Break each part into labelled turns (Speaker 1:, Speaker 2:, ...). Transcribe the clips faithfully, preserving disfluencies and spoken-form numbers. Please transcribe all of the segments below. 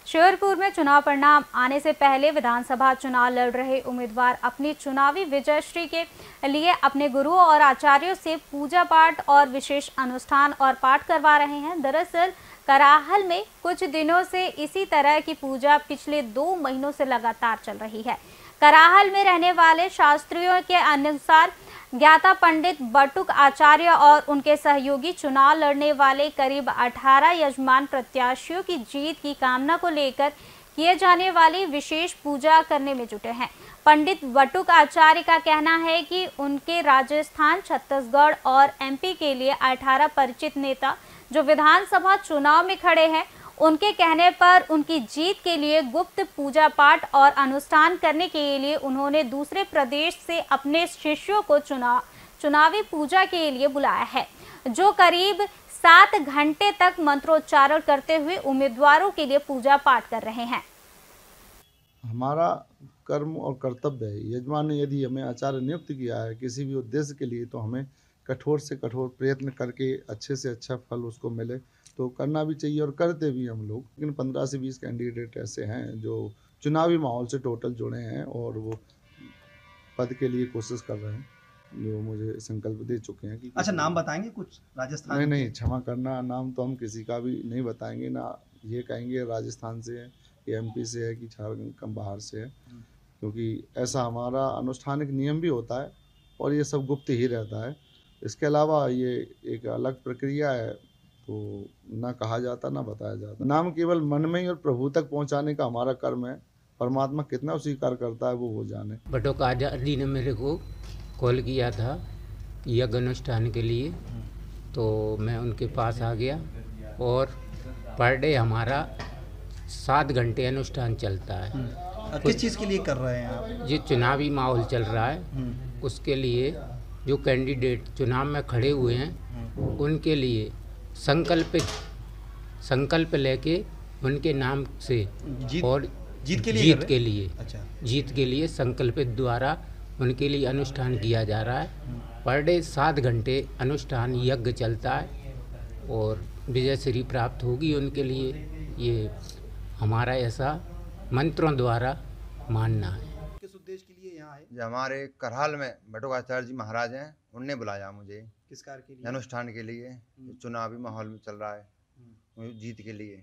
Speaker 1: श्योरपुर में चुनाव परिणाम आने से पहले विधानसभा चुनाव लड़ रहे उम्मीदवार अपनी चुनावी विजयश्री के लिए अपने गुरुओं और आचार्यों से पूजा पाठ और विशेष अनुष्ठान और पाठ करवा रहे हैं। दरअसल कराहल में कुछ दिनों से इसी तरह की पूजा पिछले दो महीनों से लगातार चल रही है। कराहल में रहने वाले शास्त्रियों के अनुसार ज्ञाता पंडित बटुक आचार्य और उनके सहयोगी चुनाव लड़ने वाले करीब अठारह यजमान प्रत्याशियों की जीत की कामना को लेकर किए जाने वाली विशेष पूजा करने में जुटे हैं। पंडित बटुक आचार्य का कहना है कि उनके राजस्थान, छत्तीसगढ़ और एमपी के लिए अठारह परिचित नेता जो विधानसभा चुनाव में खड़े हैं, उनके कहने पर उनकी जीत के लिए गुप्त पूजा पाठ और अनुष्ठान करने के लिए उन्होंने दूसरे प्रदेश से अपने शिष्यों को चुनाव चुनावी पूजा के लिए बुलाया है, जो करीब सात घंटे तक मंत्रोच्चारण करते हुए उम्मीदवारों के लिए पूजा पाठ कर रहे हैं।
Speaker 2: हमारा कर्म और कर्तव्य है। यजमान ने यदि हमें आचार्य नियुक्त किया है किसी भी उद्देश्य के लिए, तो हमें कठोर से कठोर प्रयत्न करके अच्छे से अच्छा फल उसको मिले तो करना भी चाहिए और करते भी हम लोग। लेकिन पंद्रह से बीस कैंडिडेट ऐसे हैं जो चुनावी माहौल से टोटल जुड़े हैं और वो पद के लिए कोशिश कर रहे हैं, जो मुझे संकल्प दे चुके हैं कि
Speaker 3: अच्छा, नाम बताएंगे कुछ राजस्थान?
Speaker 2: नहीं नहीं क्षमा करना, नाम तो हम किसी का भी नहीं बताएंगे ना। ये कहेंगे राजस्थान से है कि एमपी से है कि झारखंड कम बाहर से है, क्योंकि ऐसा हमारा अनुष्ठानिक नियम भी होता है और ये सब गुप्त ही रहता है। इसके अलावा ये एक अलग प्रक्रिया है, तो ना कहा जाता ना बताया जाता। नाम केवल मन में ही और प्रभु तक पहुंचाने का हमारा कर्म है। परमात्मा कितना स्वीकार करता है वो वो जाने।
Speaker 4: बटुक आचार्य जी ने मेरे को कॉल किया था यज्ञ अनुष्ठान के लिए, तो मैं उनके पास आ गया और पर डे हमारा सात घंटे अनुष्ठान चलता है।
Speaker 3: किस चीज़ के लिए कर रहे हैं आप?
Speaker 4: जो चुनावी माहौल चल रहा है उसके लिए, जो कैंडिडेट चुनाव में खड़े हुए हैं उनके लिए संकल्पित संकल्प लेके उनके नाम से
Speaker 3: जीत,
Speaker 4: और
Speaker 3: जीत के लिए
Speaker 4: जीत के लिए
Speaker 3: अच्छा
Speaker 4: जीत के लिए संकल्पित द्वारा उनके लिए अनुष्ठान किया जा रहा है। पर डे सात घंटे अनुष्ठान यज्ञ चलता है और विजय श्री प्राप्त होगी उनके लिए, ये हमारा ऐसा मंत्रों द्वारा मानना है।
Speaker 3: किस उद्देश्य के लिए यहाँ आए?
Speaker 5: जो हमारे करहाल में बटुक आचार्य जी महाराज हैं, उनने बुलाया मुझे।
Speaker 3: किस कार्य के लिए?
Speaker 5: अनुष्ठान के लिए। चुनावी माहौल में चल रहा है जीत के लिए।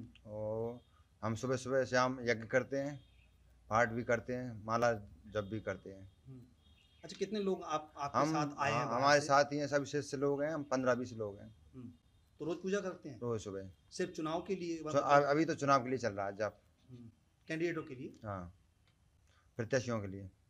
Speaker 5: और हम सुबह सुबह शाम यज्ञ करते हैं, पाठ भी करते हैं, माला जप भी करते हैं।
Speaker 3: अच्छा, कितने लोग आप आपके
Speaker 5: हम
Speaker 3: साथ आए हैं?
Speaker 5: हमारे साथ ही हैं, सब शिष्य लोग हैं, हम पंद्रह बीस लोग हैं।
Speaker 3: तो रोज पूजा करते हैं?
Speaker 5: रोज सुबह।
Speaker 3: सिर्फ चुनाव के लिए?
Speaker 5: अभी तो चुनाव के लिए चल रहा है जब
Speaker 3: कैंडिडेटों के लिए?
Speaker 5: हाँ, प्रत्याशियों के लिए।